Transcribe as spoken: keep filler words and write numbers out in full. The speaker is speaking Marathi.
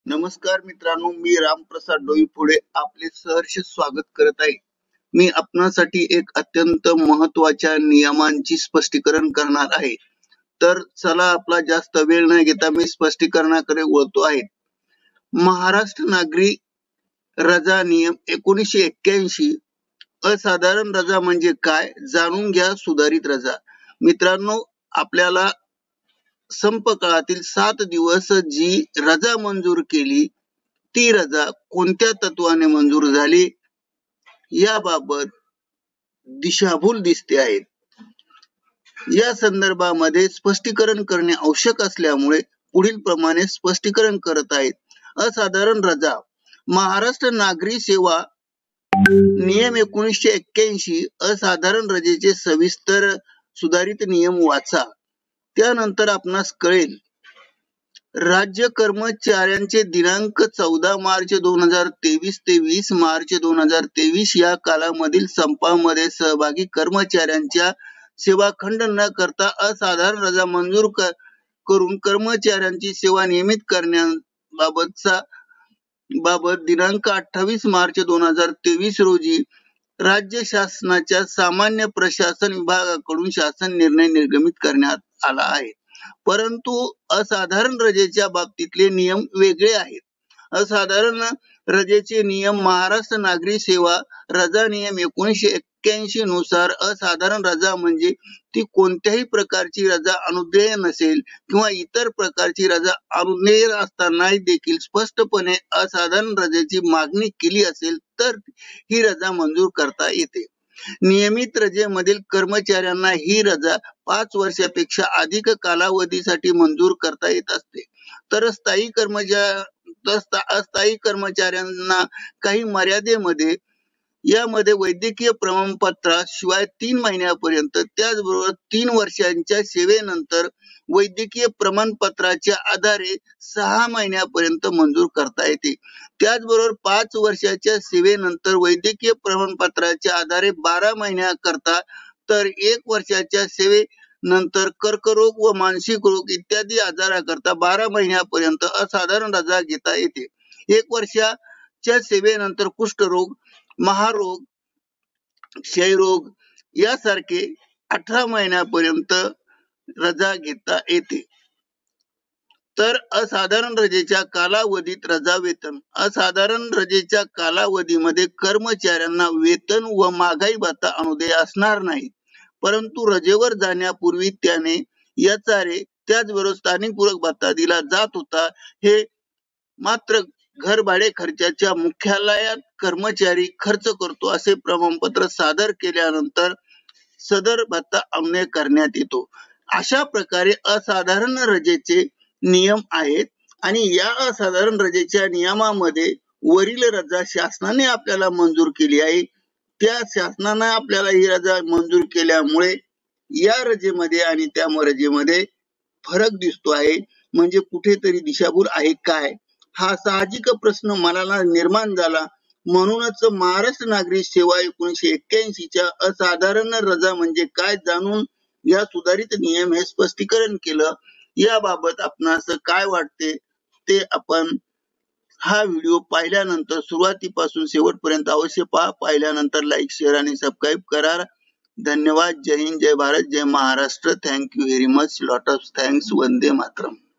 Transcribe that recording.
नमस्कार मित्रांनो, मी रामप्रसाद डोईफोडे आपले सहर्ष स्वागत करत आहे. मी आपणासाठी एक अत्यंत महत्त्वाच्या नियमांची स्पष्टीकरण करणार आहे. तर चला आपला जास्त वेळ न घेता मी स्पष्टीकरणाकडे वळतो आहे. महाराष्ट्र नागरी रजा नियम एकोणीसशे एक्क्याऐंशी असाधारण रजा म्हणजे काय जाणून घ्या. सुधारित रजा मित्रांनो, आपल्याला संप काळातील सात दिवस जी रजा मंजूर केली ती रजा कोणत्या तत्वाने मंजूर झाली याबाबत दिशाभूल दिसते आहे. या संदर्भामध्ये स्पष्टीकरण करणे आवश्यक असल्यामुळे पुढील प्रमाणे स्पष्टीकरण करत आहेत. असाधारण रजा महाराष्ट्र नागरी सेवा नियम एकोणीसशे एक्क्याऐंशी असाधारण रजेचे सविस्तर सुधारित नियम वाचा. त्यानंतर आपणास कळेल. राज्य कर्मचाऱ्यांचे दिनांक चौदा मार्च दोन हजार तेवीस ते वीस मार्च दोन हजार तेवीस या कालामधील संपामध्ये सहभागी कर्मचाऱ्यांच्या सेवा खंड न करता असाधारण रजा मंजूर करून कर्मचाऱ्यांची सेवा नियमित करण्याबाबतचा बाबत दिनांक अठ्ठावीस मार्च दोन हजार तेवीस रोजी राज्य शासनाच्या सामान्य प्रशासन विभागाकडून शासन निर्णय निर्गमित करण्यात आला आहे. परंतु असाधारण रजेच्या बाबतीतले नियम वेगळे आहेत. असाधारण रजेचे नियम महाराष्ट्र नागरी सेवा रजा नियम एकोणीसशे एक्क्याऐंशी नुसार असाधारण रजा म्हणजे ती कोणत्याही प्रकारची रजा अनुज्ञेय नसेल किंवा इतर प्रकारची रजा अनुज्ञेय असताना देखील स्पष्टपणे असाधारण रजेची मागणी केली असेल तर ही रजा मंजूर करता येते. नियमित रजेमधील कर्मचाऱ्यांना ही रजा पाच वर्षापेक्षा अधिक कालावधीसाठी मंजूर करता येत असते. तर स्थायी कर्मचारी अस्थायी कर्मचाऱ्यांना काही मर्यादेमध्ये यामध्ये वैद्यकीय प्रमाणपत्राशिवाय तीन महिन्यापर्यंत त्याचबरोबर तीन वर्षांच्या सेवेनंतर वैद्यकीय प्रमाणपत्राच्या आधारे सहा महिन्यापर्यंत मंजूर करता येते. त्याचबरोबर पाच वर्षाच्या सेवेनंतर वैद्यकीय प्रमाणपत्राच्या आधारे बारा महिन्याकरता तर एक वर्षाच्या सेवेनंतर कर्करोग व मानसिक रोग इत्यादी आजाराकरता बारा महिन्यापर्यंत असाधारण रजा घेता येते. एक वर्षाच्या सेवेनंतर कुष्ठरोग, महारोग, क्षयरोग यासारखे अठरा महिन्यापर्यंत रजा घेता येते. तर असाधारण रजेच्या कालावधीत रजा वेतन असाधारण रजेच्या कालावधीमध्ये कर्मचाऱ्यांना वेतन व महागाई भत्ता अनुदेय असणार नाही. परंतु रजेवर जाण्यापूर्वी त्याने याचारे त्याचबरोबर स्थानिक पूरक भत्ता दिला जात होता. हे मात्र घर भाडे खर्चाच्या मुख्यालयात कर्मचारी खर्च करतो असे प्रमाणपत्र सादर केल्यानंतर सदर भत्ता अनुज्ञेय करण्यात येतो. अशा प्रकारे असाधारण रजेचे नियम आहेत आणि या असाधारण रजेच्या नियमामध्ये वरील रजा शासनाने आपल्याला मंजूर केली आहे. त्या शासनाने आपल्याला ही रजा मंजूर केल्यामुळे या रजेमध्ये आणि त्या रजेमध्ये फरक दिसतो आहे. म्हणजे कुठेतरी दिशाभूल आहे काय, हा साहजिक प्रश्न मनाला निर्माण झाला. म्हणूनच महाराष्ट्र नागरी सेवा एकोणीसशे एक्क्याऐंशीच्या असाधारण रजा म्हणजे काय जाणून या सुधारित नियम हे स्पष्टीकरण केलं. याबाबत आपणास काय वाटते ते आपण हा व्हिडिओ पाहिल्यानंतर सुरुवातीपासून शेवटपर्यंत अवश्य पहा. पाहिल्यानंतर लाईक, शेअर आणि सबस्क्राईब करा. धन्यवाद. जय हिंद, जय भारत, जय Maharashtra. Thank you very much. Lot of thanks. वंदे मातरम.